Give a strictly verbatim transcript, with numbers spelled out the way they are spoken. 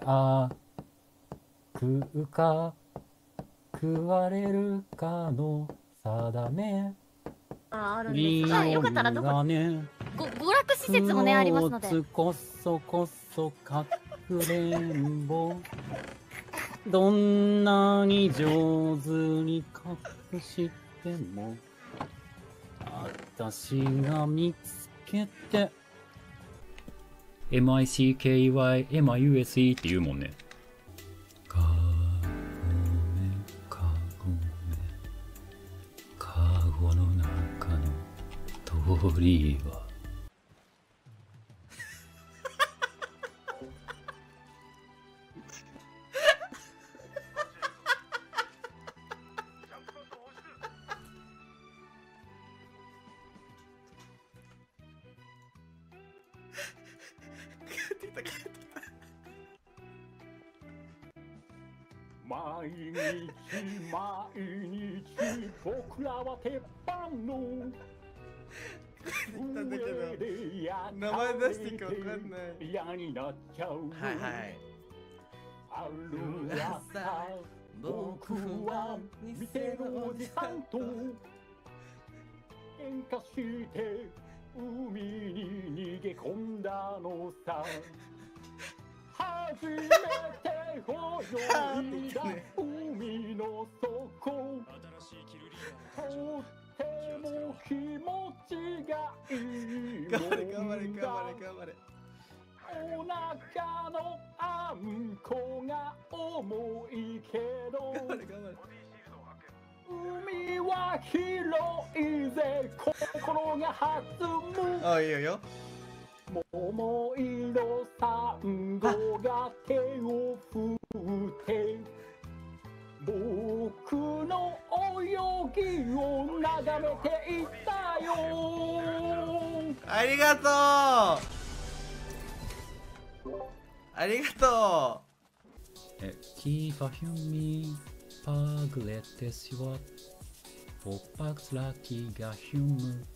あ食うか食われるかの定め。 あ、あるんですが、よかったらどこ、ご娯楽施設もねありますので。 こそこそかくれんぼどんなに上手に隠してもあたしが見つけて エムアイシーケーワイエムアイユーエスイー って言うもんね。かごめかごめかごの中の鳥は毎日毎日僕らは鉄板の上でや名前出していいかわかんない。 嫌になっちゃう。 はいはい。 ある朝僕は店のおじさんと喧嘩して海に逃げ込んだのさ。初めて泳いだ海の底とっても気持ちがいい頑張れ頑張れ頑張れ頑張れ。 お腹のあんこが重いけど頑張れ頑張れ。 海は広いぜ心が弾む。 あ、いいよよ。 桃色サンゴが手を振って僕の泳ぎを眺めていたよ。 ありがとうありがとう。 え、Kiva Humi Pagletes What Poppax Lucky Ga Hum